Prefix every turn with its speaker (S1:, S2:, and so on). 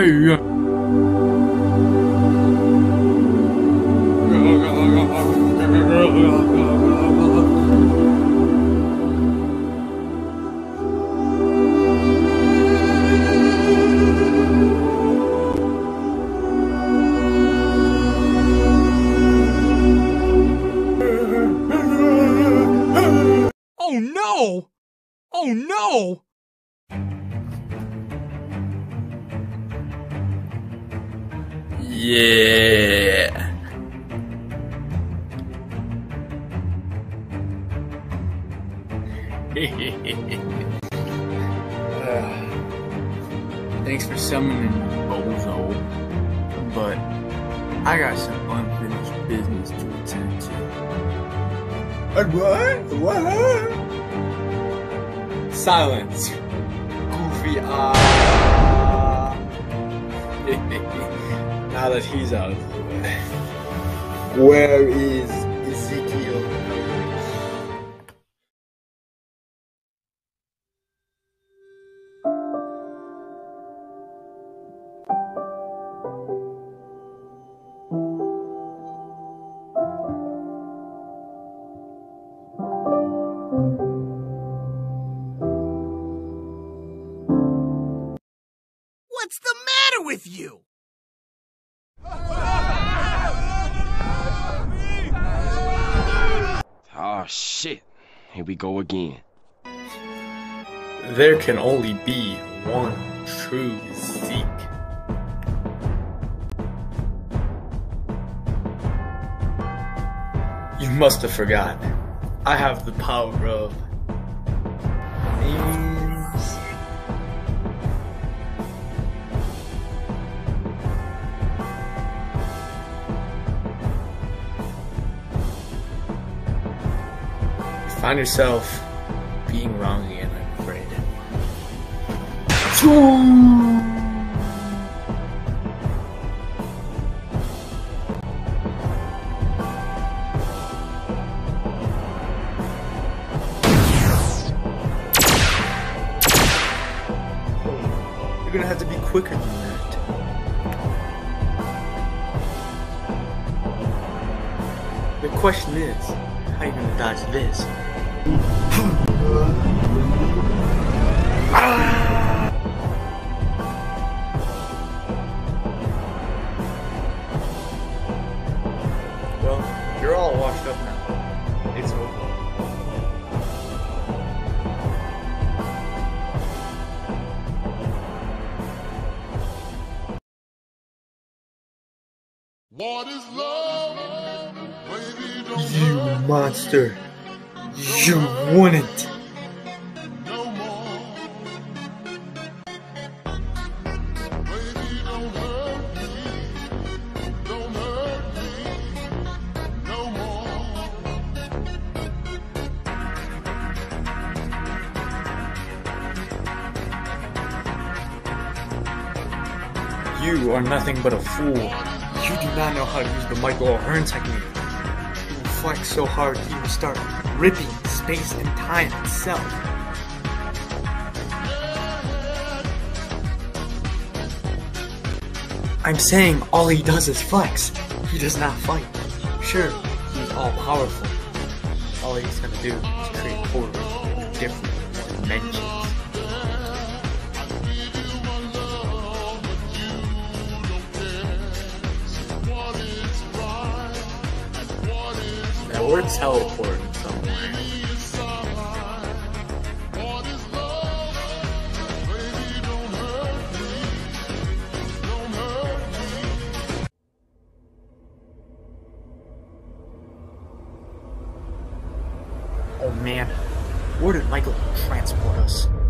S1: Oh no! Oh no!
S2: Yeah.
S1: Thanks for summoning me, bozo. But I got some unfinished business to attend to.
S2: What?
S1: Silence. Goofy Now that he's out of the way.
S2: Where is Ezekiel?
S3: What's the matter with you?
S4: Oh shit, here we go again.
S1: There can only be one true Zeke. You must have forgotten. I have the power of names. You find yourself being wrong again, I'm afraid. You're gonna have to be quicker than that. The question is, how are you gonna dodge this? Well, you're all washed up now. It's over.
S5: What is love? Baby, don't
S1: You
S5: hurt
S1: monster. You wouldn't.
S5: no more. Baby, don't hurt me. Don't hurt me no more.
S1: You are nothing but a fool. You do not know how to use the Michael O'Hearn technique. You will flex so hard you will start ripping space and time itself. I'm saying all he does is flex. He does not fight. Sure, he's all powerful. All he's gonna do is create portals into different dimensions. Now we're teleporting somewhere. Oh man, where did Michael transport us?